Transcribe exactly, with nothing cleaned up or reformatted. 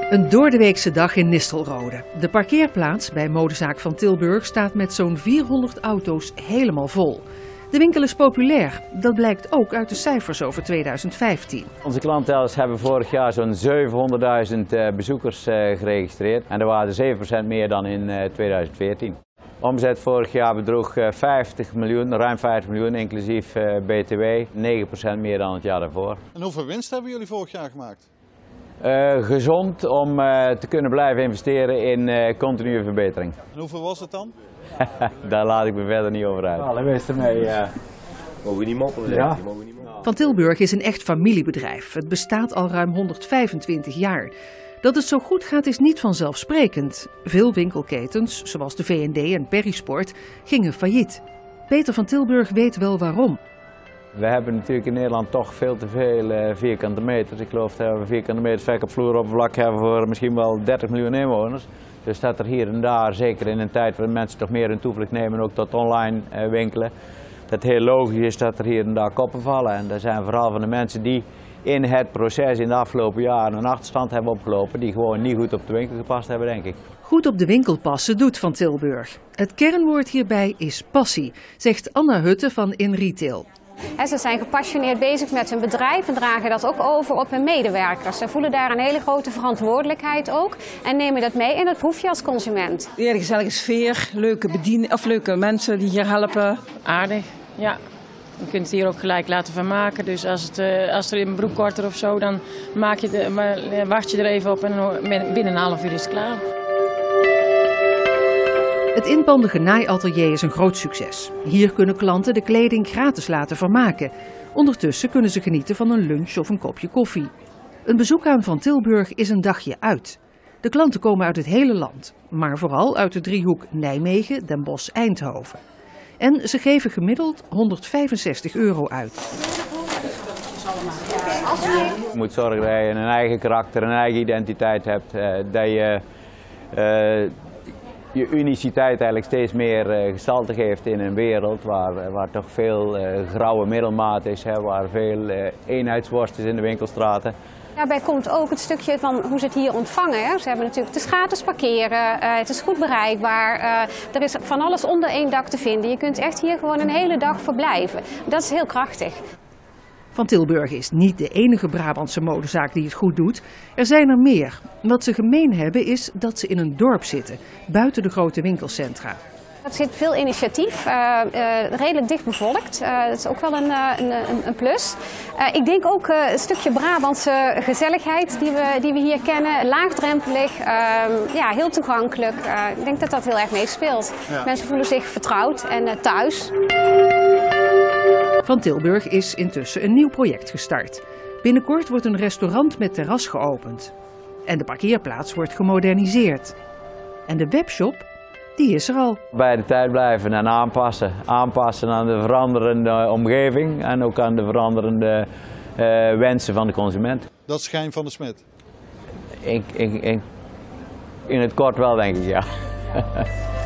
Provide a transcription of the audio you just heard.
Een doordeweekse dag in Nistelrode. De parkeerplaats bij Modezaak Van Tilburg staat met zo'n vierhonderd auto's helemaal vol. De winkel is populair. Dat blijkt ook uit de cijfers over tweeduizend vijftien. Onze klanttellers hebben vorig jaar zo'n zevenhonderdduizend bezoekers geregistreerd. En dat waren zeven procent meer dan in tweeduizend veertien. Omzet vorig jaar bedroeg vijftig miljoen, ruim vijftig miljoen, inclusief B T W. negen procent meer dan het jaar daarvoor. En hoeveel winst hebben jullie vorig jaar gemaakt? Uh, gezond om uh, te kunnen blijven investeren in uh, continue verbetering. En hoeveel was het dan? Daar laat ik me verder niet over uit. Alle wees ermee. Uh... Mogen we niet moppelen? Ja. Mogen we niet moppelen. Van Tilburg is een echt familiebedrijf. Het bestaat al ruim honderdvijfentwintig jaar. Dat het zo goed gaat is niet vanzelfsprekend. Veel winkelketens, zoals de V en D en Perisport, gingen failliet. Peter van Tilburg weet wel waarom. We hebben natuurlijk in Nederland toch veel te veel uh, vierkante meters. Ik geloof dat we vierkante meters verkoopvloeroppervlak hebben voor misschien wel dertig miljoen inwoners. Dus dat er hier en daar, zeker in een tijd waarin mensen toch meer hun toevlucht nemen, ook tot online uh, winkelen, dat het heel logisch is dat er hier en daar koppen vallen. En dat zijn vooral van de mensen die in het proces in de afgelopen jaren een achterstand hebben opgelopen, die gewoon niet goed op de winkel gepast hebben, denk ik. Goed op de winkel passen doet Van Tilburg. Het kernwoord hierbij is passie, zegt Anna Hutte van InRetail. He, ze zijn gepassioneerd bezig met hun bedrijf en dragen dat ook over op hun medewerkers. Ze voelen daar een hele grote verantwoordelijkheid ook en nemen dat mee en dat proef je als consument. Een hele gezellige sfeer, leuke, bedien of leuke mensen die hier helpen. Aardig, ja. Je kunt het hier ook gelijk laten vermaken. Dus als, het, uh, als er in een broek korter of zo, dan maak je de, maar, wacht je er even op en binnen een half uur is het klaar. Het inpandige naaiatelier is een groot succes. Hier kunnen klanten de kleding gratis laten vermaken. Ondertussen kunnen ze genieten van een lunch of een kopje koffie. Een bezoek aan Van Tilburg is een dagje uit. De klanten komen uit het hele land, maar vooral uit de driehoek Nijmegen, Den Bosch, Eindhoven. En ze geven gemiddeld honderdvijfenzestig euro uit. Je moet zorgen dat je een eigen karakter, een eigen identiteit hebt, dat je uh, je uniciteit eigenlijk steeds meer uh, gestalte geeft in een wereld waar, waar toch veel uh, grauwe middelmaat is, hè, waar veel uh, eenheidsworst is in de winkelstraten. Daarbij komt ook het stukje van hoe ze het hier ontvangen. Hè. Ze hebben natuurlijk, het is gratis parkeren, uh, het is goed bereikbaar, uh, er is van alles onder één dak te vinden. Je kunt echt hier gewoon een hele dag verblijven. Dat is heel krachtig. Van Tilburg is niet de enige Brabantse modezaak die het goed doet. Er zijn er meer. Wat ze gemeen hebben is dat ze in een dorp zitten, buiten de grote winkelcentra. Er zit veel initiatief, uh, uh, redelijk dicht bevolkt. Uh, dat is ook wel een, uh, een, een plus. Uh, ik denk ook uh, een stukje Brabantse gezelligheid die we, die we hier kennen. Laagdrempelig, uh, ja, heel toegankelijk. Uh, ik denk dat dat heel erg meespeelt. Ja. Mensen voelen zich vertrouwd en uh, thuis. Van Tilburg is intussen een nieuw project gestart. Binnenkort wordt een restaurant met terras geopend. En de parkeerplaats wordt gemoderniseerd. En de webshop, die is er al. Bij de tijd blijven en aanpassen. Aanpassen aan de veranderende omgeving en ook aan de veranderende uh, wensen van de consument. Dat is Gein van der Smet. Ik, ik, ik, in het kort wel, denk ik, ja.